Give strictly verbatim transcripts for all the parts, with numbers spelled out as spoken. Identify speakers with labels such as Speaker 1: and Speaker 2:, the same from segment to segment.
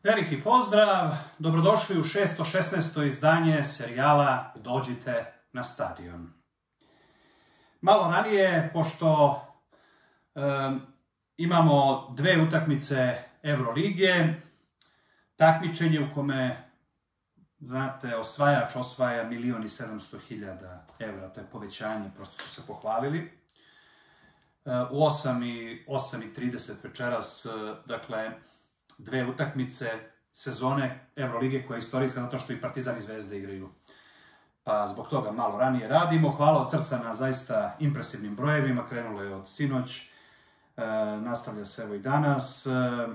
Speaker 1: Veliki pozdrav, dobrodošli u šesto šesnaesto izdanje serijala Dođite na stadion. Malo ranije, pošto e, imamo dve utakmice Evrolige, takmičenje u kome, znate, osvajač osvaja milion i sedamsto hiljada evra, to je povećanje, prosto su se pohvalili. E, u osam i trideset večeras, dakle, dve utakmice sezone Evrolige koja je istorijska zato što i Partizan i Zvezda igraju. Pa zbog toga malo ranije radimo. Hvala od srca na zaista impresivnim brojevima. Krenulo je od sinoć. E, nastavlja se evo i danas. E,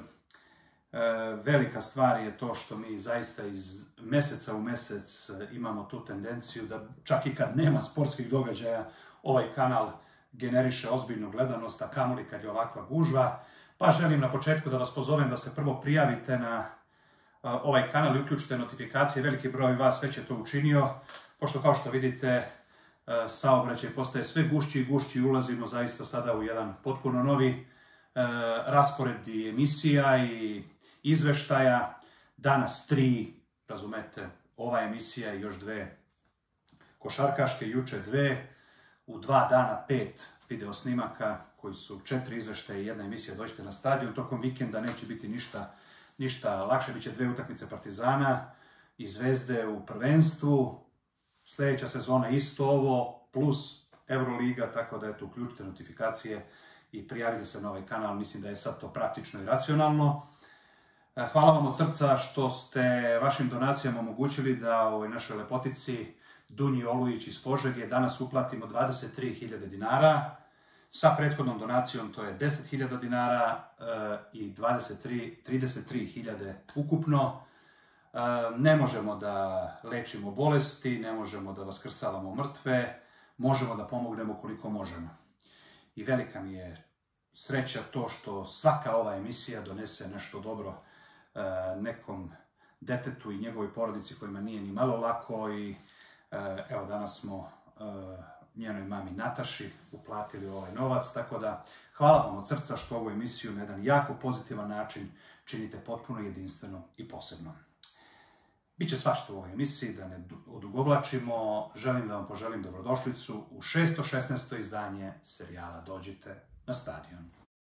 Speaker 1: velika stvar je to što mi zaista iz meseca u mesec imamo tu tendenciju da čak i kad nema sportskih događaja ovaj kanal generiše ozbiljnu gledanost, a kamoli kad je ovakva gužva. Pa želim na početku da vas pozovem da se prvo prijavite na ovaj kanal i uključite notifikacije. Veliki broj vas već je to učinio, pošto kao što vidite saobraćaj postaje sve gušći i gušći i ulazimo zaista sada u jedan potpuno novi raspored i emisija i izveštaja. Danas tri, razumete, ova emisija i još dve košarkaške, juče dve, u dva dana pet video snimaka koji su četiri izveštaja i jedna emisija Dođite na stadion. Tokom vikenda neće biti ništa, ništa lakše, bit će dve utakmice Partizana i Zvezde u prvenstvu. Sljedeća sezona isto ovo, plus Evroliga, tako da eto, uključite notifikacije i prijavite se na ovaj kanal. Mislim da je sad to praktično i racionalno. Hvala vam od srca što ste vašim donacijama omogućili da ovoj našoj lepotici Dunji Olujić iz Požege danas uplatimo dvadeset tri hiljade dinara. Sa prethodnom donacijom to je deset hiljada dinara i trideset tri hiljade ukupno. Ne možemo da lečimo bolesti, ne možemo da vaskrsavamo mrtve, možemo da pomognemo koliko možemo. I velika mi je sreća to što svaka ova emisija donese nešto dobro nekom detetu i njegovoj porodici kojima nije ni malo lako. I evo, danas smo njenoj mami Nataši uplatili ovaj novac, tako da hvala vam od srca što ovu emisiju na jedan jako pozitivan način činite potpuno jedinstveno i posebno. Biće svašta u ovoj emisiji, da ne odugovlačimo. Želim da vam poželim dobrodošlicu u šesto šesnaesto izdanje serijala Dođite na stadion.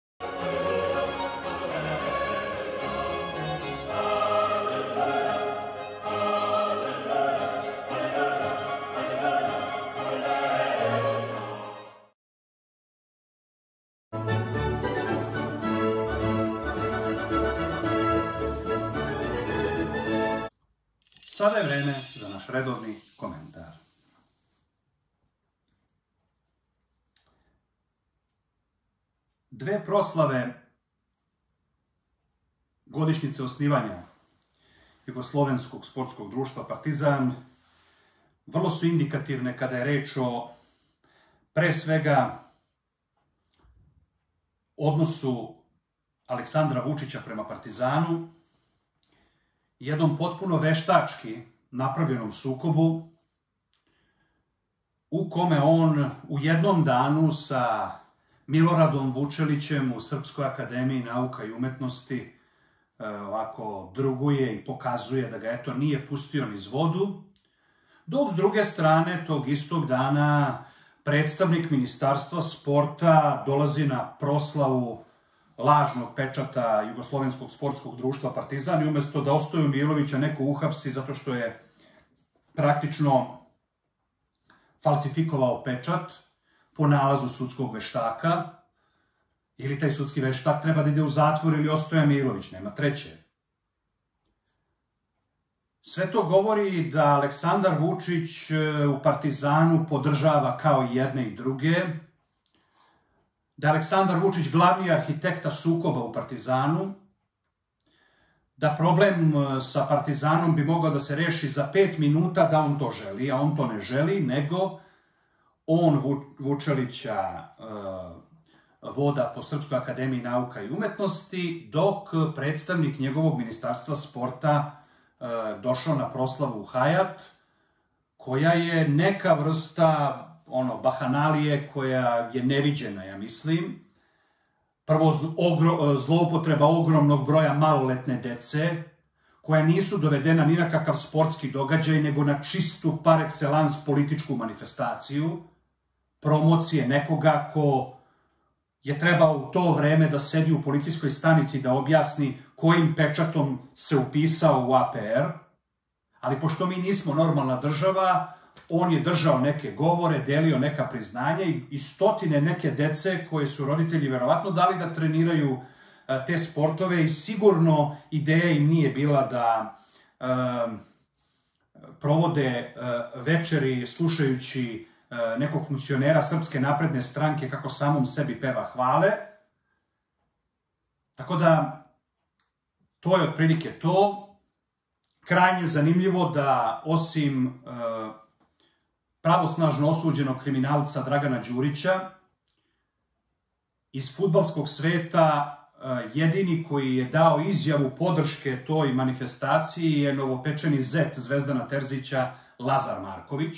Speaker 1: Sada je vreme za naš redovni komentar. Dve proslave godišnjice osnivanja Jugoslovenskog sportskog društva Partizan vrlo su indikativne kada je reč o, pre svega, odnosu Aleksandra Vučića prema Partizanu, jednom potpuno veštački napravljenom sukobu u kome on u jednom danu sa Miloradom Vučelićem u Srpskoj akademiji nauka i umetnosti ovako druguje i pokazuje da ga eto nije pustio niz vodu, dok s druge strane tog istog dana predstavnik Ministarstva sporta dolazi na proslavu lažnog pečata Jugoslovenskog sportskog društva Partizan i umjesto da Ostoju Milovića neko uhapsi zato što je praktično falsifikovao pečat po nalazu sudskog veštaka, ili taj sudski veštak treba da ide u zatvor ili Ostoja Milović, nema treće. Sve to govori da Aleksandar Vučić u Partizanu podržava kao i jedne i druge, da je Aleksandar Vučić glavni arhitekta sukoba u Partizanu, da problem sa Partizanom bi mogao da se reši za pet minuta da on to želi, a on to ne želi, nego on Vučelića voda po Srpskoj akademiji nauka i umetnosti, dok predstavnik njegovog Ministarstva sporta došao na proslavu u Hajat, koja je neka vrsta ono, bahanalije koja je neviđena, ja mislim. Prvo, zloupotreba ogromnog broja maloletne dece, koja nisu dovedena ni na kakav sportski događaj, nego na čistu par excellence političku manifestaciju, promocije nekoga ko je trebao u to vreme da sedi u policijskoj stanici da objasni kojim pečatom se upisao u A P R, ali pošto mi nismo normalna država, on je držao neke govore, delio neka priznanja i stotine neke dece koje su roditelji verovatno dali da treniraju te sportove i sigurno ideja im nije bila da um, provode uh, večeri slušajući uh, nekog funkcionera Srpske napredne stranke kako samom sebi peva hvale. Tako da, to je otprilike to. Krajnje zanimljivo da osim uh, pravosnažno osuđenog kriminalca Dragana Đurića, iz fudbalskog sveta jedini koji je dao izjavu podrške toj manifestaciji je novopečeni zet Zvezdana Terzića, Lazar Marković.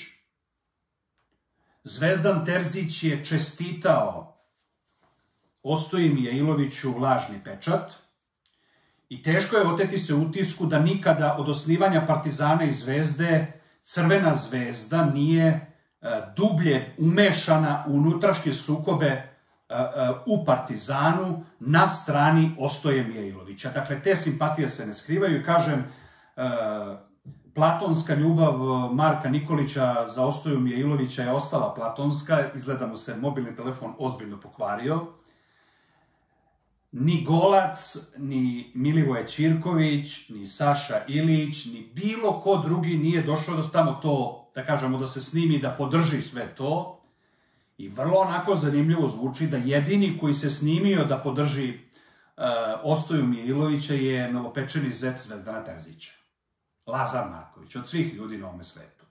Speaker 1: Zvezdan Terzić je čestitao Ostoji Mijailoviću lažni pečat i teško je oteti se utisku da nikada od osnivanja Partizana i Zvezde Crvena zvezda nije dublje umešana u unutrašnje sukobe u Partizanu na strani Ostoje Mijailovića. Dakle, te simpatije se ne skrivaju i kažem, platonska ljubav Marka Nikolića za Ostoju Mijailovića je ostala platonska, izgleda mu se mobilni telefon ozbiljno pokvario. Ni Golac, ni Milivoje Ćirković, ni Saša Ilić, ni bilo ko drugi nije došao da tamo to, da kažemo, da se snimi, da podrži sve to. I vrlo onako zanimljivo zvuči da jedini koji se snimio da podrži uh, Ostoju Mijailovića je novopečeni zet Zvezdana Terzića. Lazar Marković, od svih ljudi na ovome svetu.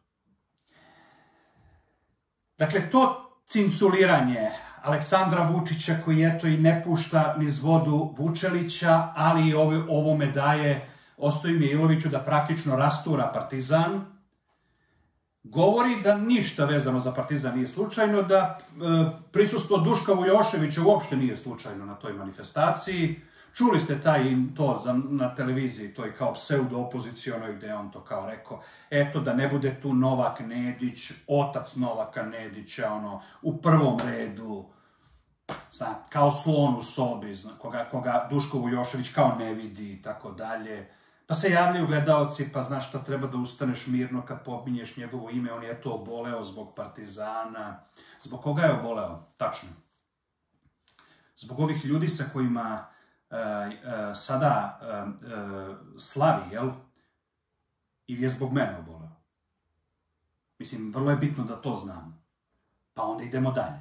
Speaker 1: Dakle, to cinculiranje Aleksandra Vučića koji eto i ne pušta niz vodu Vučelića, ali i ovo, ovome daje Ostoji Mijailoviću da praktično rastura Partizan, govori da ništa vezano za Partizan nije slučajno, da e, prisustvo Duška Vujoševića uopšte nije slučajno na toj manifestaciji. Čuli ste taj to za, na televiziji, to je kao pseudo-opoziciono gde je on to kao rekao, eto da ne bude tu Novak Nedić, otac Novaka Nedića, ono, u prvom redu, zna, kao slon u sobi, zna, koga, koga Duško Vujošević kao ne vidi i tako dalje. Pa se javljaju gledalci, pa znaš šta, treba da ustaneš mirno kad pominješ njegovo ime, on je to oboleo zbog Partizana. Zbog koga je oboleo? Tačno. Zbog ovih ljudi sa kojima uh, uh, sada uh, uh, slavi, jel? Ili je zbog mene oboleo? Mislim, vrlo je bitno da to znam. Pa onda idemo dalje.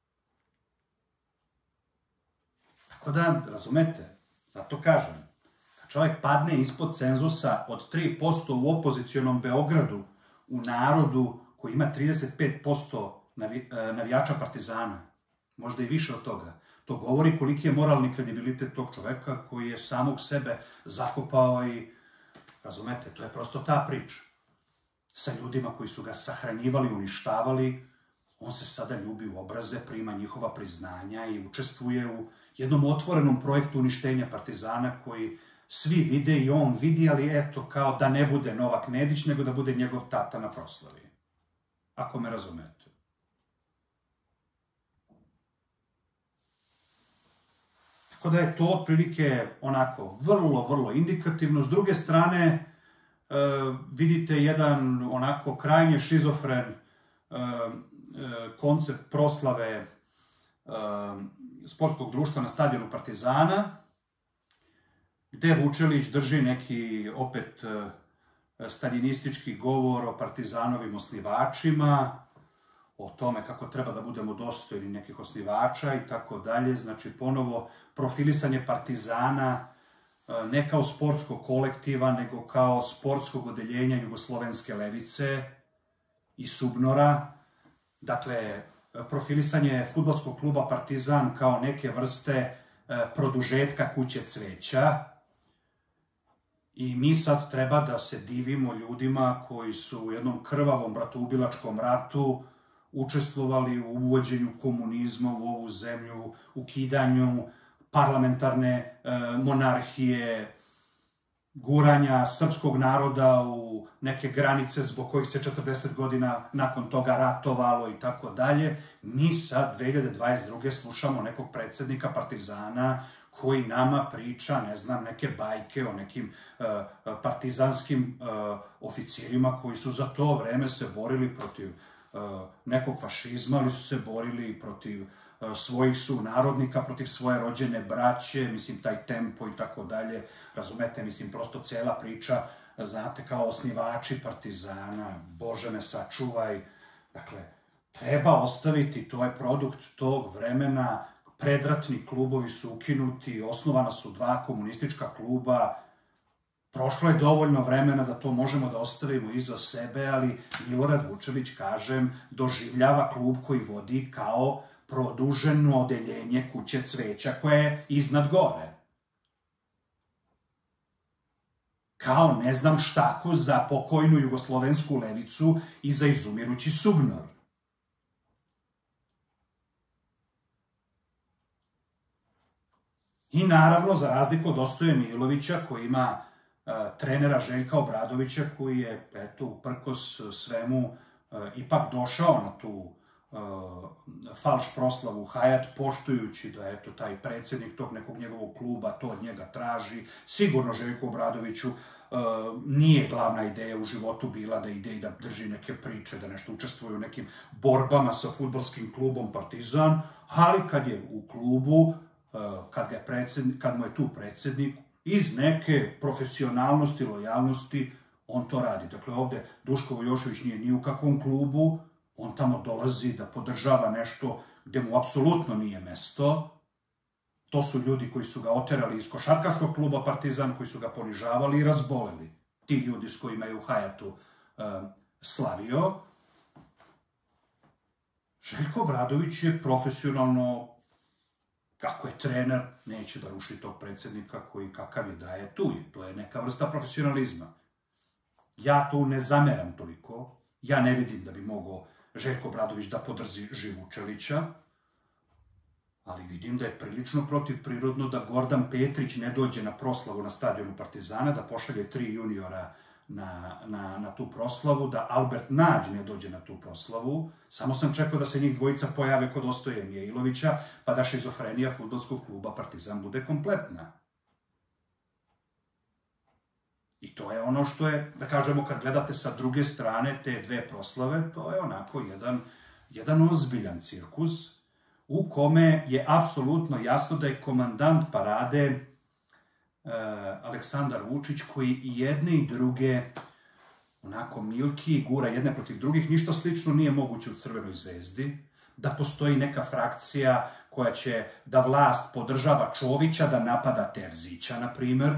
Speaker 1: Tako da, razumete, zato kažem, čovjek padne ispod cenzusa od tri posto u opozicionom Beogradu, u narodu koji ima trideset pet posto navijača Partizana, možda i više od toga. To govori koliki je moralni kredibilitet tog čoveka koji je samog sebe zakopao i, razumete, to je prosto ta priča. Sa ljudima koji su ga sahranjivali, uništavali, on se sada ljubi u obraze, prima njihova priznanja i učestvuje u jednom otvorenom projektu uništenja Partizana koji svi vide i on vidi, ali eto, kao da ne bude Novak Nedić, nego da bude njegov tata na proslavi. Ako me razumete. Tako da je to otprilike onako vrlo, vrlo indikativno. S druge strane, vidite jedan onako krajnje šizofren koncept proslave sportskog društva na stadionu Partizana, gde Vučelić drži neki opet staljinistički govor o Partizanovim osnivačima, o tome kako treba da budemo dostojni nekih osnivača i tako dalje. Znači, ponovo profilisanje Partizana ne kao sportskog kolektiva, nego kao sportskog odeljenja jugoslovenske levice i Subnora. Dakle, profilisanje fudbalskog kluba Partizan kao neke vrste produžetka kuće cveća. I mi sad treba da se divimo ljudima koji su u jednom krvavom bratoubilačkom ratu učestvovali u uvođenju komunizma u ovu zemlju, ukidanju parlamentarne monarhije, guranja srpskog naroda u neke granice zbog kojih se četrdeset godina nakon toga ratovalo i tako dalje. Mi sad dve hiljade dvadeset druge slušamo nekog predsjednika Partizana koji nama priča, ne znam, neke bajke o nekim uh, partizanskim uh, oficirima koji su za to vreme se borili protiv uh, nekog fašizma, ali su se borili protiv uh, svojih sunarodnika, protiv svoje rođene braće, mislim, taj tempo i tako dalje. Razumete, mislim, prosto cijela priča, znate, kao osnivači Partizana, Bože me sačuvaj. Dakle, treba ostaviti, to je produkt tog vremena, predratni klubovi su ukinuti, osnovana su dva komunistička kluba, prošlo je dovoljno vremena da to možemo da ostavimo iza sebe, ali Milorad Vučelić, kažem, doživljava klub koji vodi kao produženo odeljenje Kuće cveća koje je iznad gore. Kao ne znam štaku za pokojnu jugoslovensku levicu i za izumirući SUBNOR. I naravno, za razliku od Ostoje Milovića, koji ima uh, trenera Željka Obradovića, koji je, eto, uprkos svemu, uh, ipak došao na tu uh, falš proslavu Hayat, poštujući da, eto, taj predsjednik tog nekog njegovog kluba to od njega traži. Sigurno Željku Obradoviću uh, nije glavna ideja u životu bila da ide i da drži neke priče, da nešto učestvuje u nekim borbama sa fudbalskim klubom Partizan, ali kad je u klubu, Kad, ga je kad mu je tu predsjednik, iz neke profesionalnosti, lojalnosti, on to radi. Dakle, ovdje Duško Vujošević nije ni u kakvom klubu, on tamo dolazi da podržava nešto gde mu apsolutno nije mesto. To su ljudi koji su ga oterali iz košarkaškog kluba Partizan, koji su ga ponižavali i razboleli. Ti ljudi s kojima je u Hayatu uh, slavio. Željko Obradović je profesionalno, kako je trener, neće da ruši tog predsjednika koji kakav je da je tu je. To je neka vrsta profesionalizma. Ja tu ne zameram toliko. Ja ne vidim da bi mogao Željko Obradović da podrži Vučelića, ali vidim da je prilično protivprirodno da Gordan Petrić ne dođe na proslavu na stadionu Partizana, da pošalje tri juniora Na, na, na tu proslavu, da Albert Nađ ne dođe na tu proslavu. Samo sam čekao da se njih dvojica pojave kod Ostoje Mijailovića, pa da šizofrenija fudbalskog kluba Partizan bude kompletna. I to je ono što je, da kažemo, kad gledate sa druge strane te dve proslave, to je onako jedan, jedan ozbiljan cirkus u kome je apsolutno jasno da je komandant parade Aleksandar Vučić, koji i jedne i druge onako milki gura jedne protiv drugih. Ništa slično nije moguće u Crvenoj zvezdi. Da postoji neka frakcija koja će da vlast podržava Čovića, da napada Terzića, na primer.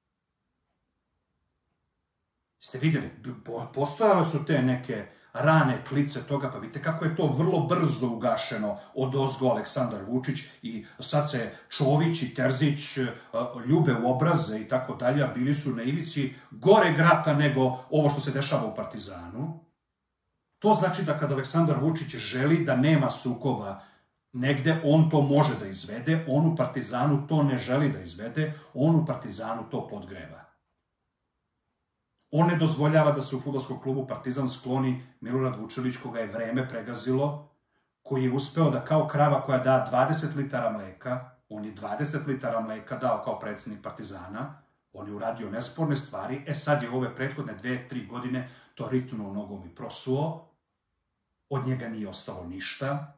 Speaker 1: Ste vidjeli, postojale su te neke rane klice toga, pa vidite kako je to vrlo brzo ugašeno od ozgo Aleksandar Vučić i sad se Čović i Terzić ljube u obraze i tako dalje, a bili su na ivici gore grata nego ovo što se dešava u Partizanu. To znači da kad Aleksandar Vučić želi da nema sukoba negde, on to može da izvede, on u Partizanu to ne želi da izvede, on u Partizanu to podgreva. On ne dozvoljava da se u fudbalskom klubu Partizan skloni Milorad Vučelić, koga je vreme pregazilo, koji je uspeo da kao krava koja da dvadeset litara mleka, on je dvadeset litara mleka dao kao predsjednik Partizana, on je uradio nesporne stvari, e sad je ove prethodne dve, tri godine to ritnuo nogom i prosuo, od njega nije ostalo ništa.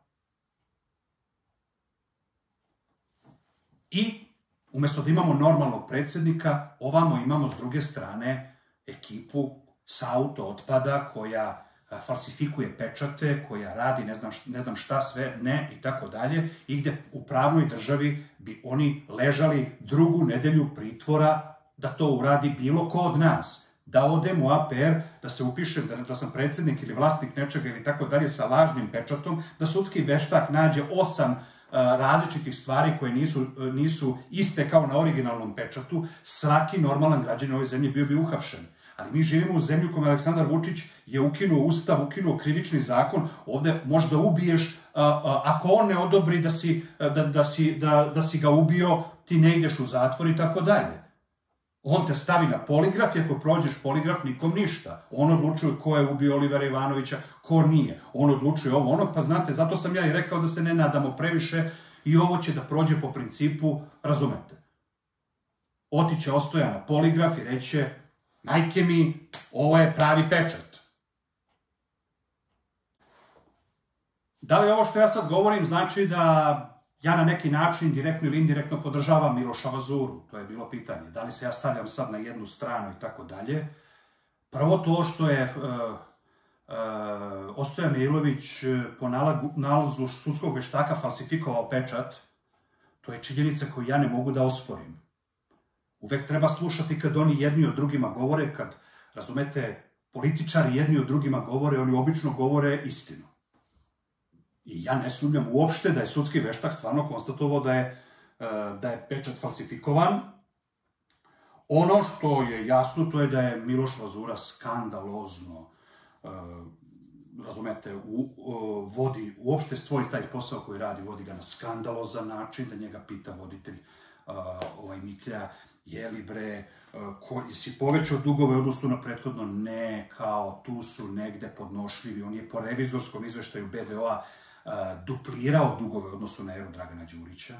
Speaker 1: I umjesto da imamo normalnog predsjednika, ovamo imamo s druge strane ekipu sa auto otpada koja falsifikuje pečate, koja radi ne znam, ne znam šta sve, ne i tako dalje, i gde u pravnoj državi bi oni ležali drugu nedelju pritvora da to uradi bilo ko od nas. Da odem u A P R, da se upišem da, da sam predsjednik ili vlasnik nečega ili tako dalje sa lažnim pečatom, da sudski veštak nađe osam uh, različitih stvari koje nisu, uh, nisu iste kao na originalnom pečatu, svaki normalan građanin ove zemlje bio bi uhapšen. Ali mi živimo u zemlji u kojoj Aleksandar Vučić je ukinuo ustav, ukinuo krivični zakon, ovde možda ubiješ, uh, uh, ako on ne odobri da si, uh, da, da, si, da, da si ga ubio, ti ne ideš u zatvor i tako dalje. On te stavi na poligraf i ako prođeš poligraf, nikom ništa. On odlučuje ko je ubio Olivera Ivanovića, ko nije. On odlučuje ovo, ono, pa znate, zato sam ja i rekao da se ne nadamo previše i ovo će da prođe po principu, razumete. Otiće Ostoja na poligraf i reće, majke mi, ovo je pravi pečat. Da li ovo što ja sad govorim znači da ja na neki način direktno ili indirektno podržavam Miloša Vazuru? To je bilo pitanje. Da li se ja stavljam sad na jednu stranu i tako dalje? Prvo to što je uh, uh, Ostoja Milović po nalazu sudskog veštaka falsifikovao pečat, to je činjenica koju ja ne mogu da osporim. Uvek treba slušati kad oni jedni o drugima govore, kad, razumete, političari jedni o drugima govore, oni obično govore istinu. I ja ne sumnjam uopšte da je sudski veštak stvarno konstatovao da je, da je pečat falsifikovan. Ono što je jasno, to je da je Miloš Vazura skandalozno, razumete, vodi uopšte svoj taj posao koji radi, vodi ga na skandalozan način, da njega pita voditelj ovaj Miklja, je li bre, si povećao dugove odnosno na prethodno? Ne, kao tu su negde podnošljivi. On je po revizorskom izveštaju B D O-a duplirao dugove odnosu na eru Dragana Đurića.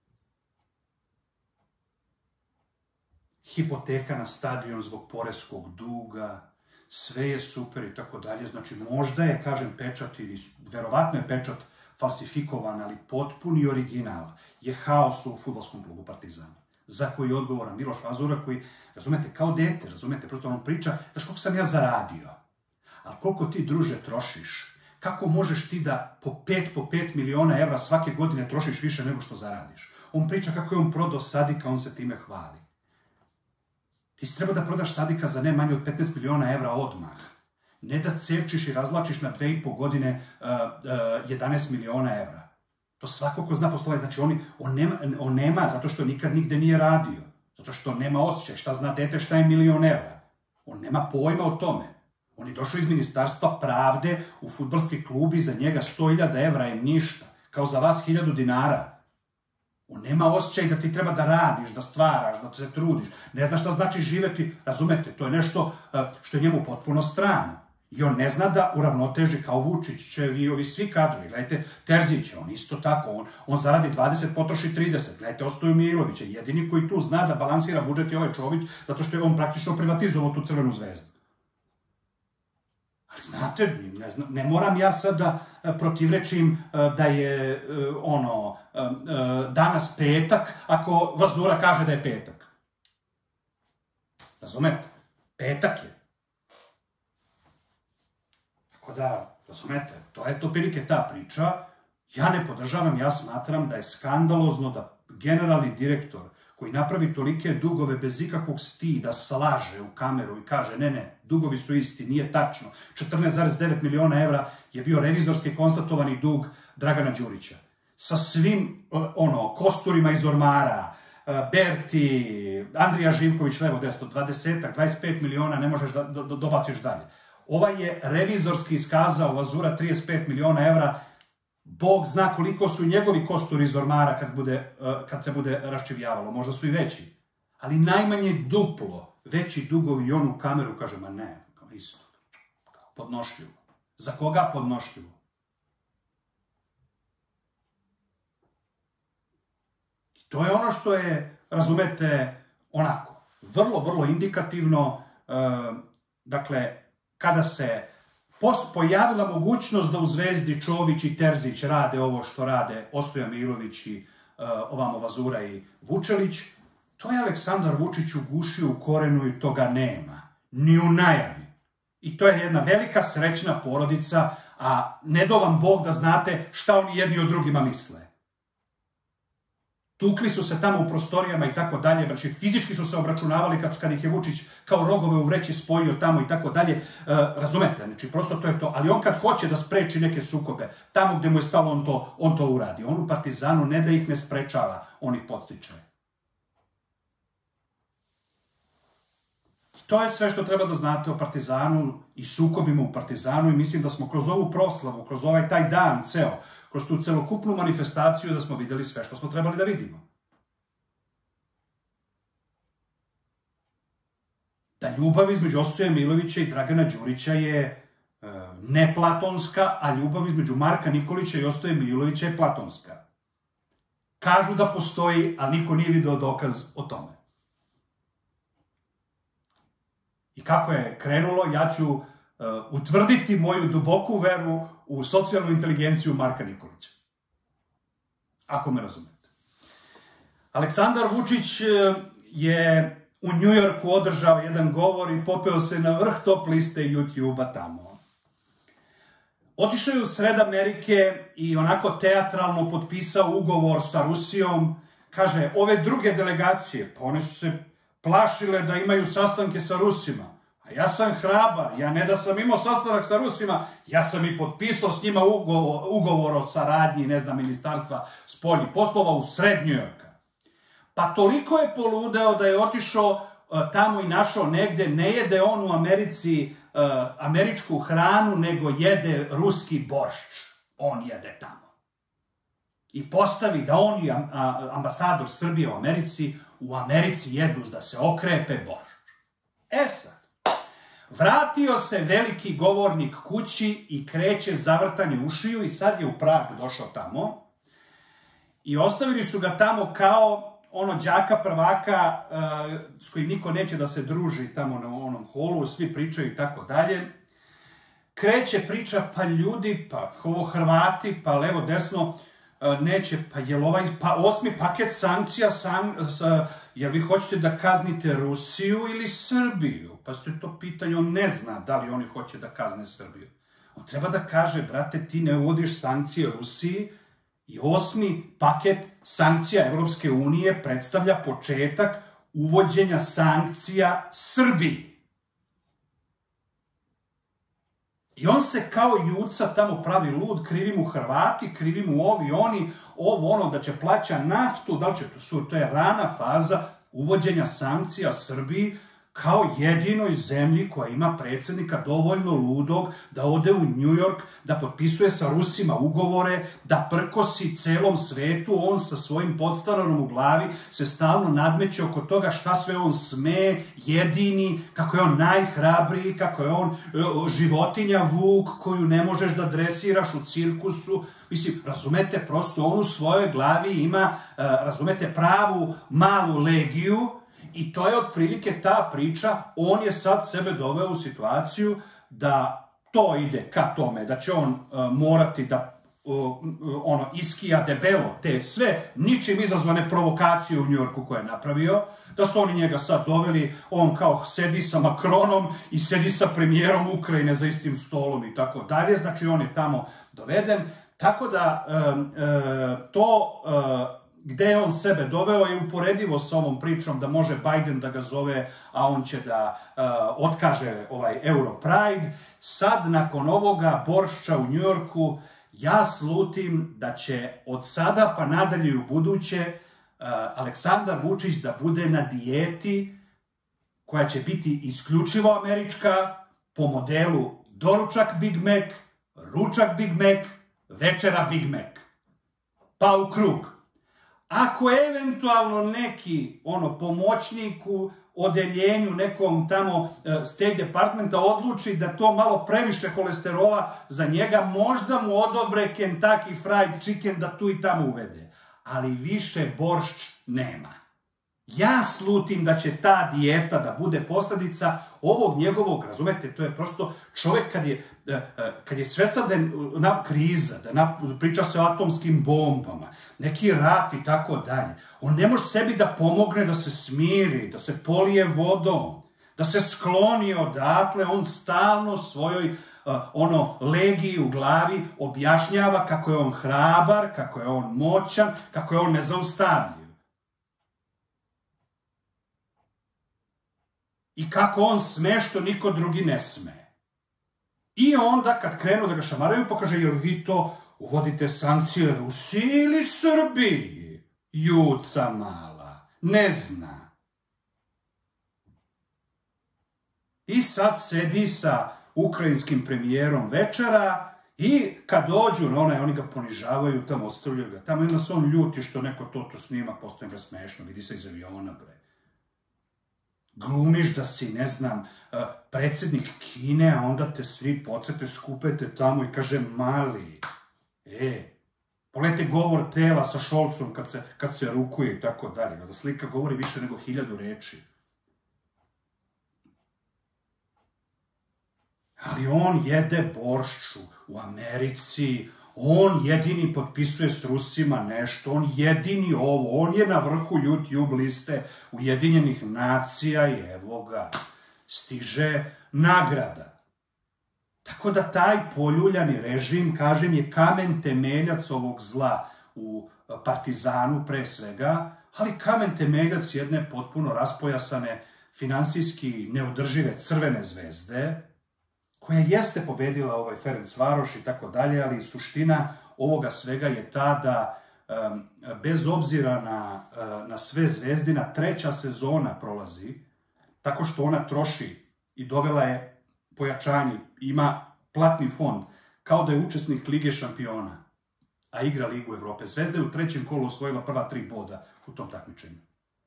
Speaker 1: Hipoteka na stadion zbog poreskog duga, sve je super i tako dalje. Znači, možda je, kažem, pečat ili verovatno je pečat falsifikovan, ali potpuni original je haos u fudbalskom klubu Partizana, za koji je odgovoran Miloš Vazura, koji, razumete, kao dete, razumete, prosto on priča, znaš koliko sam ja zaradio, ali koliko ti, druže, trošiš, kako možeš ti da po pet, po pet miliona evra svake godine trošiš više nego što zaradiš? On priča kako je on prodao Sadika, on se time hvali. Ti si treba da prodaš Sadika za ne manje od petnaest miliona evra odmah. Ne da cevčiš i razlačiš na dve i po godine jedanaest miliona evra. To svako ko zna poslovanje, znači on, on, nema, on nema, zato što nikad nigde nije radio. Zato što nema osjećaj, šta zna dete, šta je milion evra. On nema pojma o tome. On je došao iz Ministarstva pravde u fudbalski klub i za njega sto hiljada evra je ništa. Kao za vas hiljadu dinara. On nema osjećaj da ti treba da radiš, da stvaraš, da se trudiš. Ne zna šta znači živeti, razumete, to je nešto što je njemu potpuno strano. I on ne zna da uravnoteži kao Vučićevi ovi svi kadrovi. Gledajte, Terzića, on isto tako, on, on zaradi dvadeset, potroši trideset. Gledajte, Ostoju Milovića, jedini koji tu zna da balansira budžet je ovaj Čović, zato što je on praktično privatizovao tu Crvenu zvezdu. Ali znate, ne, ne moram ja sad da protivrečim da je ono danas petak, ako Vazura kaže da je petak. Razumete? Petak je. Tako da, razumete, to je to prilike ta priča. Ja ne podržavam, ja smatram da je skandalozno da generalni direktor koji napravi tolike dugove bez ikakvog stida, slaže u kameru i kaže ne, ne, dugovi su isti, nije tačno. četrnaest zarez devet miliona evra je bio revizorski konstatovani dug Dragana Đurića. Sa svim, ono, kosturima iz ormara, Berti, Andrija Živković, levo desno, dvadeset, dvadeset pet miliona, ne možeš da dobaciš dalje. Ovaj je revizorski iskazao Vazura trideset pet miliona evra. Bog zna koliko su njegovi kosturi iz ormara kad, bude, kad se bude raščivjavalo. Možda su i veći. Ali najmanje duplo veći dugovi i on u kameru kaže, ma ne, isto. Podnošljivo. Za koga podnošljivo? I to je ono što je, razumete, onako, vrlo, vrlo indikativno, dakle, kada se pojavila mogućnost da u Zvezdi Čović i Terzić rade ovo što rade Ostoja Milović i ovamo Vazura i Vučelić, to je Aleksandar Vučić ugušio u korenu i toga nema. Ni u najavi. I to je jedna velika srećna porodica, a ne do vam Bog da znate šta oni jedni o drugima misle. Tukli su se tamo u prostorijama i tako dalje, znači fizički su se obračunavali kad, kad ih je Vučić kao rogove u vreći spojio tamo i tako dalje, razumete, znači prosto to je to, ali on kad hoće da spreči neke sukobe, tamo gde mu je stalo on to, on to uradi, on u Partizanu ne da ih ne sprečava, on ih podstiče. To je sve što treba da znate o Partizanu i sukobima u Partizanu i mislim da smo kroz ovu proslavu, kroz ovaj taj dan ceo, kroz tu celokupnu manifestaciju da smo videli sve što smo trebali da vidimo. ljubav između Ostoje Milovića i Dragana Đurića je neplatonska, a ljubav između Marka Nikolića i Ostoje Milovića je platonska. Kažu da postoji, a niko nije video dokaz o tome. I kako je krenulo, ja ću utvrditi moju duboku veru u socijalnu inteligenciju Marka Nikolića. Ako me razumete. Aleksandar Vučić je u Njujorku održao jedan govor i popeo se na vrh top liste YouTube-a tamo. Otišao je u sred Amerike i onako teatralno potpisao ugovor sa Rusijom. Kaže, ove druge delegacije, pa one su se plašile da imaju sastanke sa Rusima. A ja sam hrabar, ja ne da sam imao sastanak sa Rusima, ja sam i potpisao s njima ugovor, ugovor o saradnji, ne znam, ministarstva spoljnih poslova u sred Njujorka. Pa toliko je poludeo da je otišao tamo i našao negde, ne jede on u Americi uh, američku hranu, nego jede ruski boršč. On jede tamo. I postavi da on i ambasador Srbije u Americi, u Americi jedu da se okrepe boršč. E sad, vratio se veliki govornik kući i kreće zavrtanje ušiju i sad je u Prag došao tamo i ostavili su ga tamo kao ono đaka prvaka uh, s kojim niko neće da se druži tamo na onom holu, svi pričaju i tako dalje. Kreće priča, pa ljudi, pa ovo Hrvati, pa levo, desno, uh, neće, pa jel ovaj, pa osmi paket sankcija, san, s, jer vi hoćete da kaznite Rusiju ili Srbiju? Pa ste to pitanje, on ne zna da li oni hoće da kazne Srbiju. On treba da kaže, brate, ti ne uvodiš sankcije Rusiji, i osmi paket sankcija Evropske unije predstavlja početak uvođenja sankcija Srbiji. I on se kao juca tamo pravi lud, krivi mu Hrvati, krivi mu ovi, oni, ovo ono da će plaća naftu, da li će to, to je rana faza uvođenja sankcija Srbiji, kao jedinoj zemlji koja ima predsjednika dovoljno ludog da ode u Njujork, da potpisuje sa Rusima ugovore, da prkosi celom svetu, on sa svojim podstanarom u glavi se stalno nadmeće oko toga šta sve on sme, jedini, kako je on najhrabriji, kako je on životinja vuk koju ne možeš da dresiraš u cirkusu. Mislim, razumete, prosto on u svojoj glavi ima, razumete, pravu malu legiju. I to je otprilike ta priča, on je sad sebe doveo u situaciju da to ide ka tome, da će on uh, morati da uh, ono, iskija debelo te sve ničim izazvane provokacije u Njujorku koje je napravio, da su oni njega sad doveli, on kao sedi sa Makronom i sedi sa premijerom Ukrajine za istim stolom i tako dalje, znači on je tamo doveden, tako da uh, uh, to... Uh, gde je on sebe doveo je uporedivo s ovom pričom da može Biden da ga zove, a on će da uh, otkaže ovaj Europride. Sad, nakon ovoga boršča u Njujorku, ja slutim da će od sada pa nadalje i u buduće uh, Aleksandar Vučić da bude na dijeti koja će biti isključivo američka, po modelu doručak Big Mac, ručak Big Mac, večera Big Mac. Pa u krug. Ako eventualno neki ono pomoćnik u odeljenju nekom tamo State Departmenta odluči da to malo previše holesterola za njega, možda mu odobre Kentucky Fried Chicken da tu i tamo uvede. Ali više boršč nema. Ja slutim da će ta dijeta da bude posljedica ovog njegovog, razumete, to je prosto čovjek kad je, kad je svestan da je na, kriza, da na, priča se o atomskim bombama, neki rat i tako dalje. On ne može sebi da pomogne, da se smiri, da se polije vodom, da se skloni odatle, on stalno svojoj uh, ono legiji u glavi objašnjava kako je on hrabar, kako je on moćan, kako je on nezaustavljiv. I kako on sme što niko drugi ne sme. I onda kad krenu da ga šamaraju, pokaže, jer vi to uvodite sankcije Rusiji ili Srbiji? Juca mala, ne zna. I sad sedi sa ukrajinskim premijerom večera i kad dođu na onaj, oni ga ponižavaju, tamo ostavljaju ga. Tamo jedna se on ljuti što neko to tu snima, postoje ga smešno, vidi se iz aviona, bre. Glumiš da si, ne znam, predsjednik Kine, a onda te svi podsjete, skupete tamo i kaže mali. E, pogledajte govor tela sa Šolcom kad se, kad se rukuje i tako dalje. Da slika govori više nego hiljadu reči. Ali on jede boršču u Americi, on jedini potpisuje s Rusima nešto, on jedini ovo, on je na vrhu YouTube liste Ujedinjenih nacija i evo ga, stiže nagrada. Tako da taj poljuljani režim, kažem, je kamen temeljac ovog zla u Partizanu pre svega, ali kamen temeljac jedne potpuno raspojasane, finansijski neodržive Crvene zvezde, koja jeste pobedila ovaj Ferencvaroš i tako dalje, ali suština ovoga svega je ta da, bez obzira na, na sve Zvezdina, treća sezona prolazi, tako što ona troši i dovela je pojačanje, ima platni fond, kao da je učesnik Lige šampiona, a igra Ligu Evrope. Zvezda je u trećem kolu osvojila prva tri boda u tom takmičenju.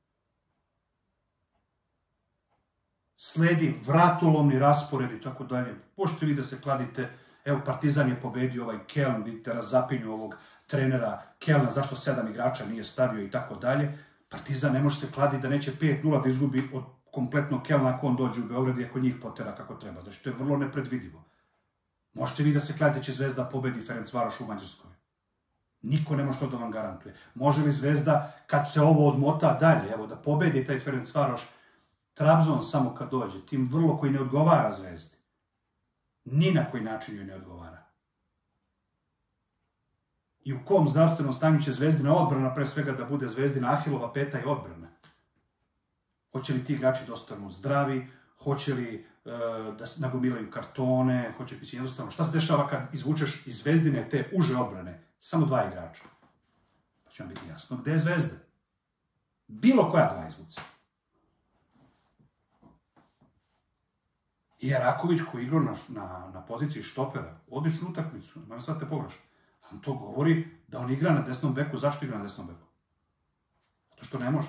Speaker 1: Sledi vratolomni raspored i tako dalje. Možete vi da se kladite, evo Partizan je pobedio ovaj Keln, vidite razapinju ovog trenera Kelna, zašto sedam igrača nije stavio i tako dalje. Partizan ne može se kladiti da neće pet nula da izgubi od kompletnog Kelna ako on dođe u Beograd i ako njih potera kako treba. Znači, to je vrlo nepredvidivo. Možete vi da se kladite će Zvezda pobedi Ferencvaroš u Mađarskoj. Niko ne može to da vam garantuje. Može li Zvezda, kad se ovo odmota dalje, evo da pobedi taj Ferencvaroš, Trabzon samo kad dođe, tim vrlo koji ne odgovara Zvezdi. Ni na koji način joj ne odgovara. I u kom zdravstvenom stanju će Zvezdina odbrana pre svega da bude Zvezdina Ahilova peta i odbrana? Hoće li ti igrači da ostanu zdravi? Hoće li e, da nagomilaju kartone? Hoće li jednostavno? Šta se dešava kad izvučeš iz Zvezdine te uže odbrane? Samo dva igrača. Pa će vam biti jasno gde je Zvezda. Bilo koja dva izvuci. I Eraković koji igrao na, na, na poziciji štopera, odličnu utakmicu, nema sad te pogrešno. On to govori da on igra na desnom beku. Zašto igra na desnom beku? Zato što ne može.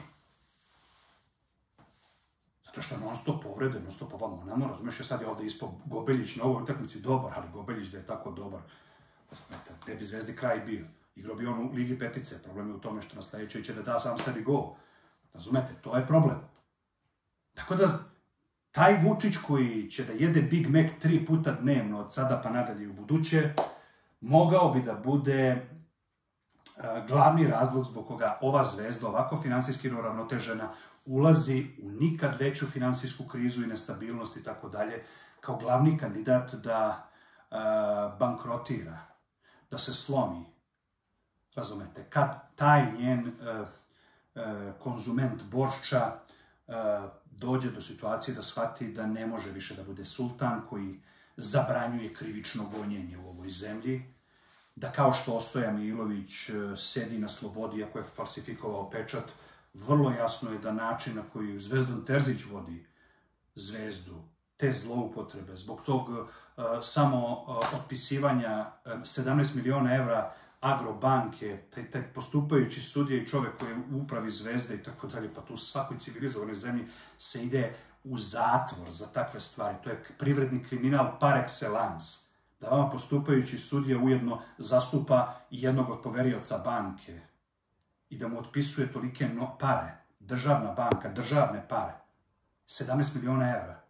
Speaker 1: Zato što non stop povrede, non stop ovamo namo, razumeš, je sad je ovde ispod Gobeljić na ovoj utakmici dobar, ali Gobeljić da je tako dobar, gde bi Zvezdi kraj bio. Igrao bi on u Ligi petice, problem je u tome što na sledećoj će da da sam sebi gol. Razumete, to je problem. Tako da, taj Vučić koji će da jede Big Mac tri puta dnevno od sada pa nadalje u buduće, mogao bi da bude glavni razlog zbog koga ova Zvezda, ovako finansijski neuravnotežena, ulazi u nikad veću finansijsku krizu i nestabilnost i tako dalje, kao glavni kandidat da bankrotira, da se slomi. Razumete, kad taj njen konzument boršča dođe do situacije da shvati da ne može više da bude sultan koji zabranjuje krivično gonjenje u ovoj zemlji, da kao što Ostoja Milović sedi na slobodi ako je falsifikovao pečat, vrlo jasno je da način na koji Zvezdan Terzić vodi Zvezdu, te zloupotrebe, zbog tog uh, samo uh, otpisivanja uh, sedamnaest miliona evra Agrobanke, taj, taj postupajući sudija i čovek koji je u upravi Zvezde i tako dalje, pa tu u svakoj civilizovanoj zemlji se ide u zatvor za takve stvari. To je privredni kriminal par excellence. Da vama postupajući sudija ujedno zastupa i jednog od poverioca banke i da mu otpisuje tolike no, pare, državna banka, državne pare, sedamnaest miliona evra.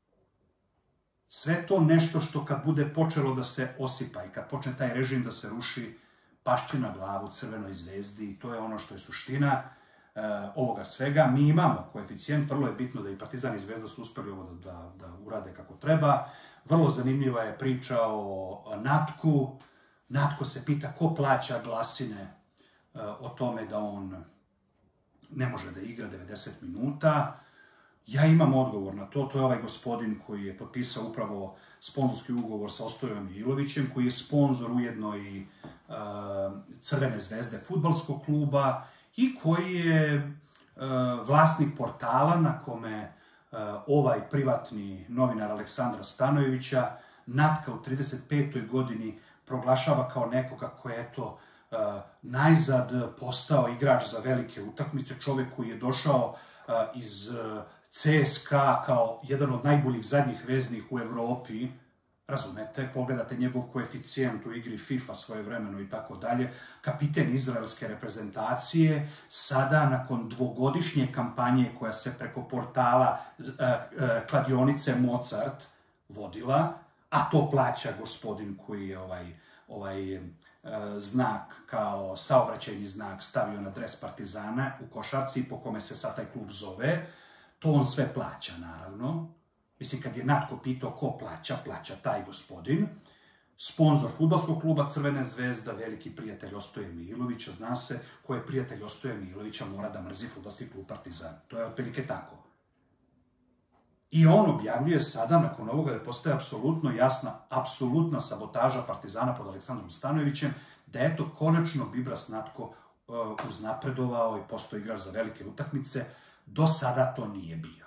Speaker 1: Sve to nešto što kad bude počelo da se osipa i kad počne taj režim da se ruši, pašće na glavu Crvenoj zvezdi i to je ono što je suština e, ovoga svega. Mi imamo koeficijent, vrlo je bitno da i Partizan i Zvezda su uspeli ovo da, da, da urade kako treba. Vrlo zanimljiva je priča o Natku. Natko se pita ko plaća glasine e, o tome da on ne može da igra devedeset minuta. Ja imam odgovor na to, to je ovaj gospodin koji je potpisao upravo sponzorski ugovor sa Ostojom Ilovićem, koji je sponzor ujedno i uh, Crvene zvezde fudbalskog kluba i koji je uh, vlasnik portala na kome uh, ovaj privatni novinar Aleksandra Stanojevića Natka u trideset petoj godini proglašava kao nekoga koji je eto uh, najzad postao igrač za velike utakmice, čovjek koji je došao uh, iz uh, C S K A kao jedan od najboljih zadnjih veznih u Evropi, razumete, pogledate njegov koeficijent u igri FIFA svojevremeno i tako dalje, kapiten izraelske reprezentacije, sada nakon dvogodišnje kampanje koja se preko portala kladionice Mozart vodila, a to plaća gospodin koji je ovaj, ovaj znak kao saobraćajni znak stavio na dres Partizana u košarci po kome se sad taj klub zove, to on sve plaća naravno. Mislim, kad je Natko pitao ko plaća, plaća taj gospodin. Sponzor fudbalskog kluba Crvene zvezda, veliki prijatelj Ostoje Milovića, zna se ko je prijatelj Ostoje Milovića, mora da mrzi fudbalski klub Partizan. To je otprilike tako. I on objavljuje sada, nakon ovoga, da postaje apsolutno jasna, apsolutna sabotaža Partizana pod Aleksandrom Stanojevićem, da je to konačno Bibras Natko uh, uznapredovao i postao igrač za velike utakmice. Do sada to nije bio.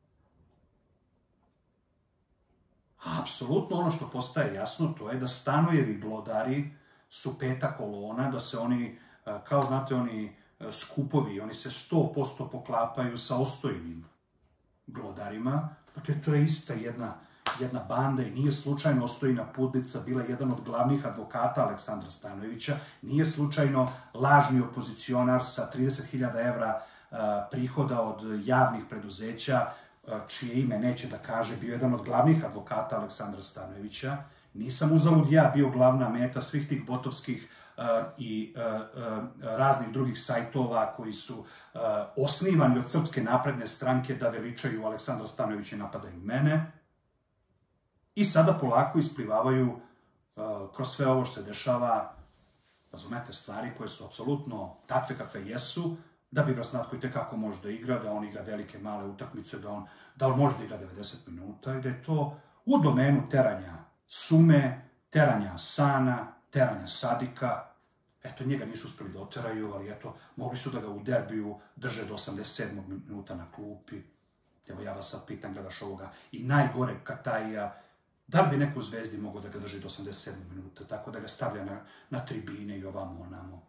Speaker 1: Apsolutno ono što postaje jasno, to je da Stanojevi glodari su peta kolona, da se oni, kao znate, oni skupovi, oni se sto posto poklapaju sa Ostojevim glodarima. Dakle, to je ista jedna, jedna banda i nije slučajno Ostojina Pudlica bila jedan od glavnih advokata Aleksandra Stanojevića, nije slučajno lažni opozicionar sa trideset hiljada evra prihoda od javnih preduzeća, čije ime neće da kaže, bio jedan od glavnih advokata Aleksandra Stanojevića. Nisam uzalud ja bio glavna meta svih tih botovskih uh, i uh, uh, raznih drugih sajtova koji su uh, osnivani od Srpske napredne stranke da veličaju Aleksandra Stanojevića i napadaju mene. I sada polako isplivavaju uh, kroz sve ovo što se dešava, razumete, stvari koje su apsolutno takve kakve jesu, da Bibras Natko i tekako može da igra, da on igra velike male utakmice, da on, da on može da igra devedeset minuta i da je to u domenu teranja Sume, teranja Sana, teranja Sadika. Eto, njega nisu uspeli da oteraju, ali eto, mogli su da ga u derbiju drže do osamdeset sedmog minuta na klupi. Evo, ja vas sad pitam, gledaš ovoga i najgore Katajija, da li bi neko u Zvezdi mogao da ga drži do osamdeset sedmog minuta, tako da ga stavlja na, na tribine i ovamo, onamo.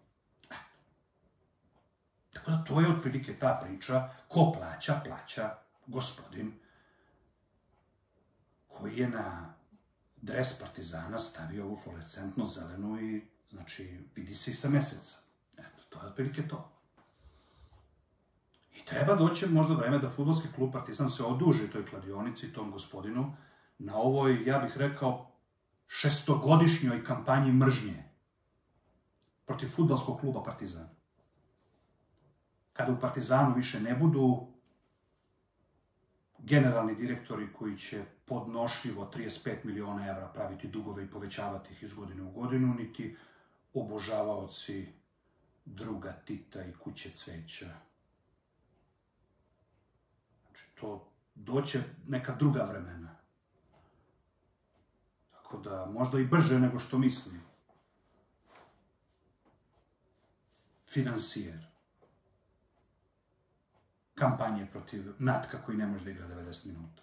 Speaker 1: Tako da to je otprilike ta priča, ko plaća, plaća gospodin koji je na dres Partizana stavio ovu fluorescentno zelenu i, znači, vidi se i sa meseca. Eto, to je otprilike to. I treba doći možda vreme da fudbalski klub Partizan se oduži toj kladionici, tom gospodinu, na ovoj, ja bih rekao, šestogodišnjoj kampanji mržnje protiv fudbalskog kluba Partizan. Kada u Partizanu više ne budu generalni direktori koji će podnošljivo trideset pet miliona evra praviti dugove i povećavati ih iz godine u godinu, niti obožavaoci druga Tita i kuće cveća. Znači, to doće neka druga vremena. Tako da, možda i brže nego što misli. Finansijer. Kampanje protiv Natka koji ne može da igra devedeset minuta.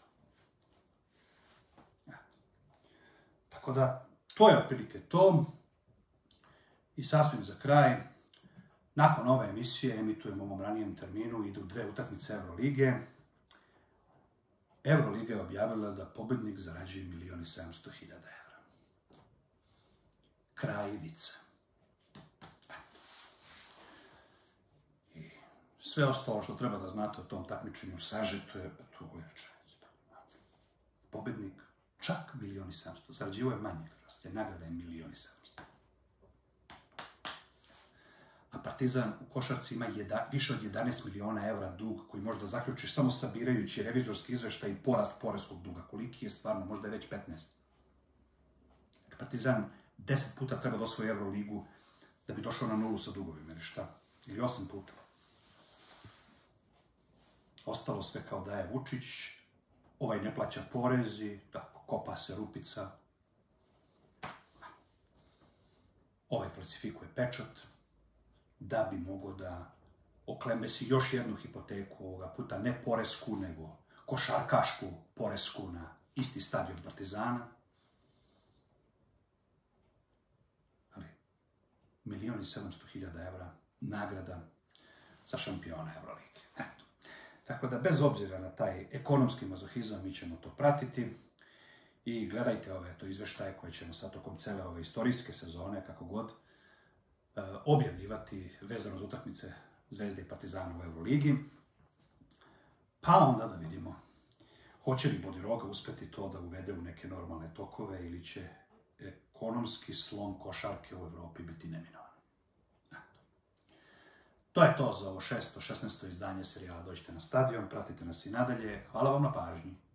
Speaker 1: Ja. Tako da, to je otprilike to. I sasvim za kraj, nakon ove emisije, emitujemo u ovom ranijem terminu, idu dve utakmice Evrolige. Evroliga je objavila da pobednik zarađuje milion i sedamsto hiljada evra. Kraj vice. Sve ostalo što treba da znate o tom takmičenju sažeto je tu uveče. Pobednik čak milion i sedamsto. Zarađivo je manje, jer nagrada je milion i sedamsto. A Partizan u košarci ima jedna, više od jedanaest miliona evra dug koji možda zaključiš samo sabirajući revizorski izveštaj i porast poreskog duga. Koliki je stvarno? Možda je već petnaest. Partizan deset puta treba da osvoji Evroligu da bi došao na nulu sa dugovima, ili šta? Ili osam puta. Ostalo sve kao da je Vučić, ovaj ne plaća porezi, tako, kopa se rupica. Ovaj falsifikuje pečat, da bi mogao da oklembesi još jednu hipoteku, ovoga puta ne poresku, nego košarkašku poresku na isti stadion Partizana. Ali, milion i sedamsto hiljada evra nagrada za šampiona Evrolige. Eto. Tako da, bez obzira na taj ekonomski mazohizam, mi ćemo to pratiti i gledajte ove to izveštaje koje ćemo sad tokom cele ove istorijske sezone, kako god, objavljivati vezano za utakmice Zvezde i Partizana u Euroligi. Pa onda da vidimo hoće li Bodiroga uspeti to da uvede u neke normalne tokove ili će ekonomski slom košarke u Evropi biti neminovan. To je to za ovo šesto, šesnaesto izdanje serijala Dođite na stadion, pratite nas i nadalje. Hvala vam na pažnji.